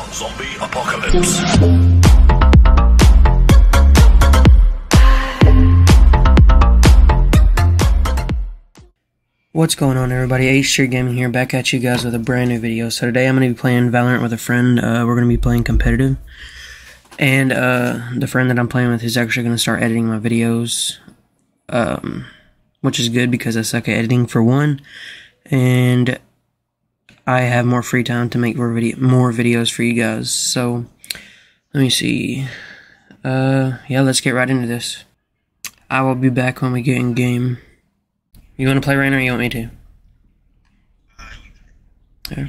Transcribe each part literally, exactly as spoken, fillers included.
Zombie apocalypse. What's going on, everybody? H Street Gaming here, back at you guys with a brand new video. So today I'm going to be playing Valorant with a friend. Uh, we're going to be playing competitive. And uh, the friend that I'm playing with is actually going to start editing my videos. Um, which is good because I suck at editing for one. And I have more free time to make more, video more videos for you guys. So, let me see. Uh, yeah, let's get right into this. I will be back when we get in game. You want to play right now or you want me to? There.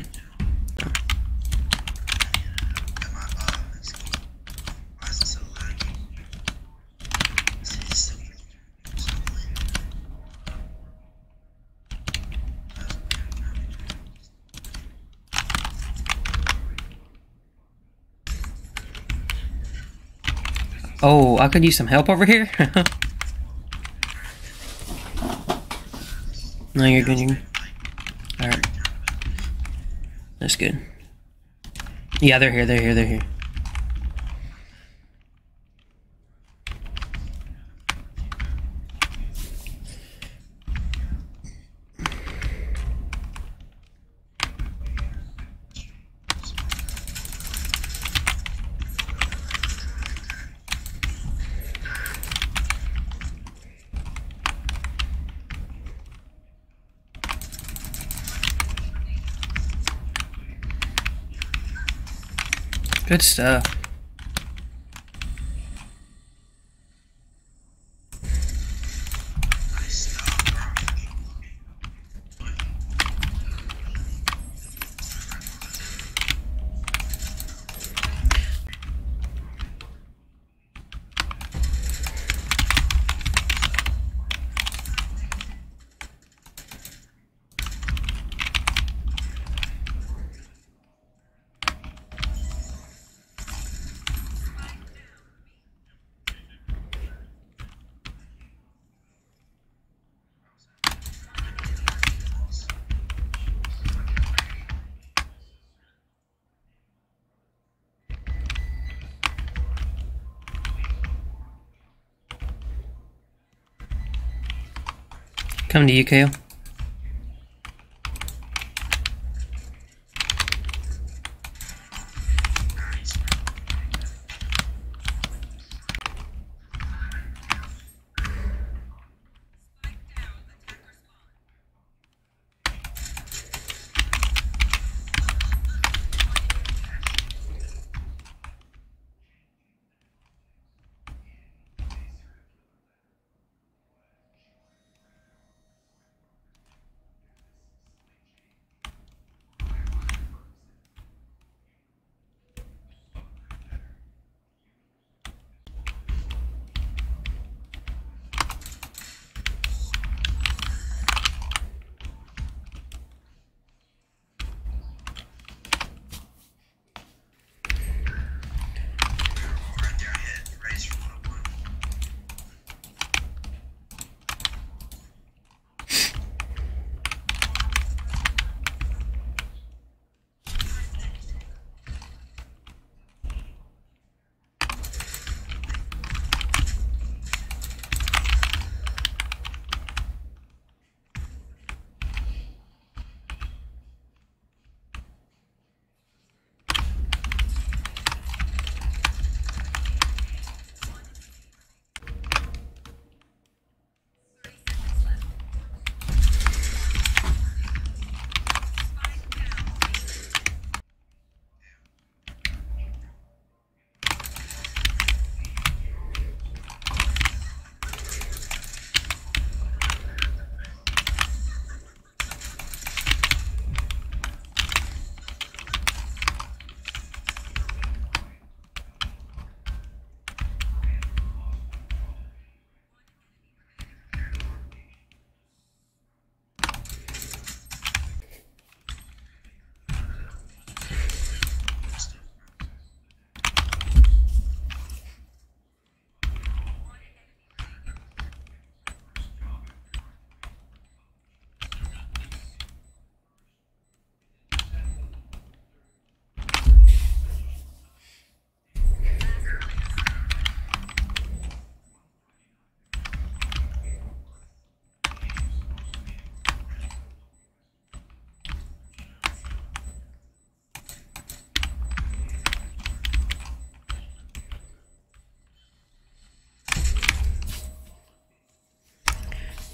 Oh, I could use some help over here. No, you're good. You're good. Alright. That's good. Yeah, they're here, they're here, they're here. Good stuff. Come to you, Kale.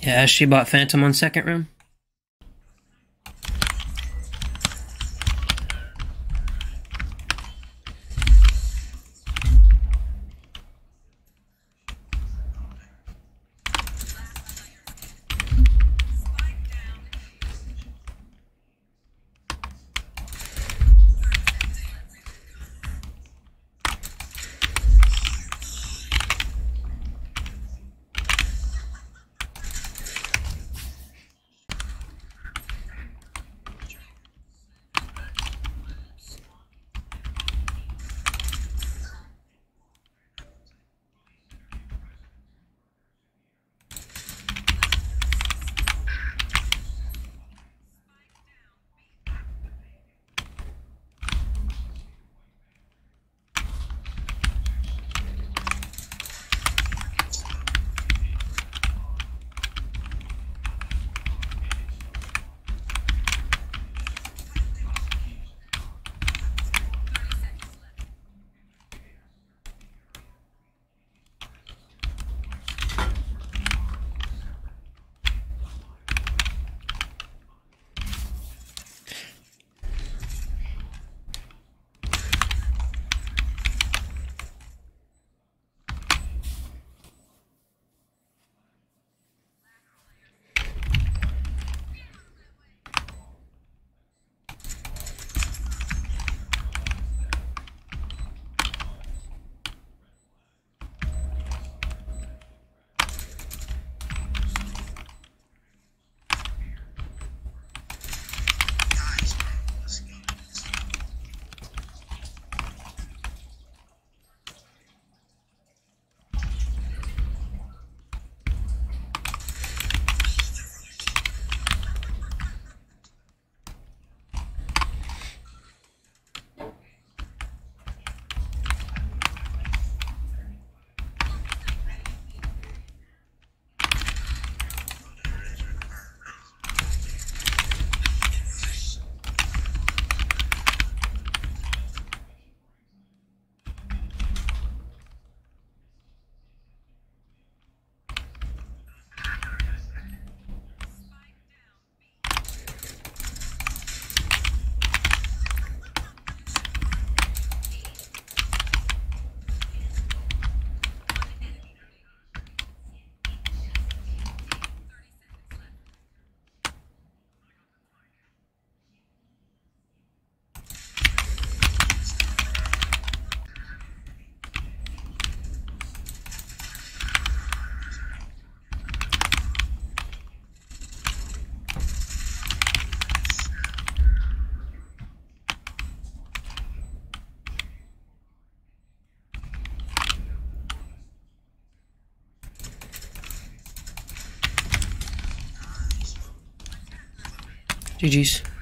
Yeah, she bought Phantom on second room. G G's.